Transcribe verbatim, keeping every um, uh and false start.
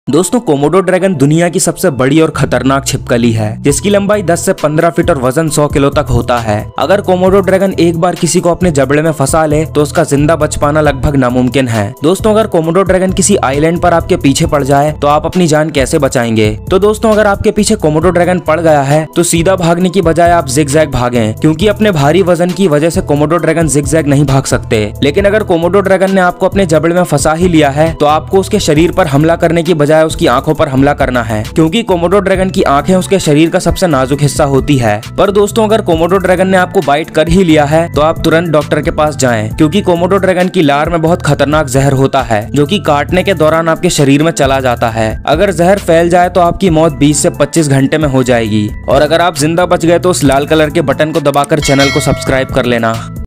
दोस्तों Komodo dragon दुनिया की सबसे बड़ी और खतरनाक छिपकली है, जिसकी लंबाई दस से पंद्रह फीट और वजन सौ किलो तक होता है। अगर कोमोडो ड्रैगन एक बार किसी को अपने जबड़े में फंसा ले तो उसका जिंदा बच पाना लगभग नामुमकिन है। दोस्तों अगर कोमोडो ड्रैगन किसी आइलैंड पर आपके पीछे पड़ जाए तो आप अपनी जान कैसे बचाएंगे? तो दोस्तों अगर आपके पीछे कोमोडो ड्रैगन पड़ गया है तो सीधा भागने की बजाय आप जिगजैग भागें, क्योंकि अपने भारी वजन की वजह से कोमोडो ड्रैगन जिगजैग नहीं भाग सकते। लेकिन अगर कोमोडो ड्रैगन ने आपको अपने जबड़े में फंसा ही लिया है तो आपको उसके शरीर पर हमला करने की बजाय उसकी आंखों पर हमला करना है, क्योंकि कोमोडो ड्रैगन की आंखें उसके शरीर का सबसे नाजुक हिस्सा होती है। पर दोस्तों अगर कोमोडो ड्रैगन ने आपको बाइट कर ही लिया है तो आप तुरंत डॉक्टर के पास जाएं, क्योंकि कोमोडो ड्रैगन की लार में बहुत खतरनाक जहर होता है जो कि काटने के दौरान आपके शरीर में चला जाता है। अगर जहर फैल जाए तो आपकी मौत बीस से पच्चीस घंटे में हो जाएगी। और अगर आप जिंदा बच गए तो उस लाल कलर के बटन को दबाकर चैनल को सब्सक्राइब कर लेना।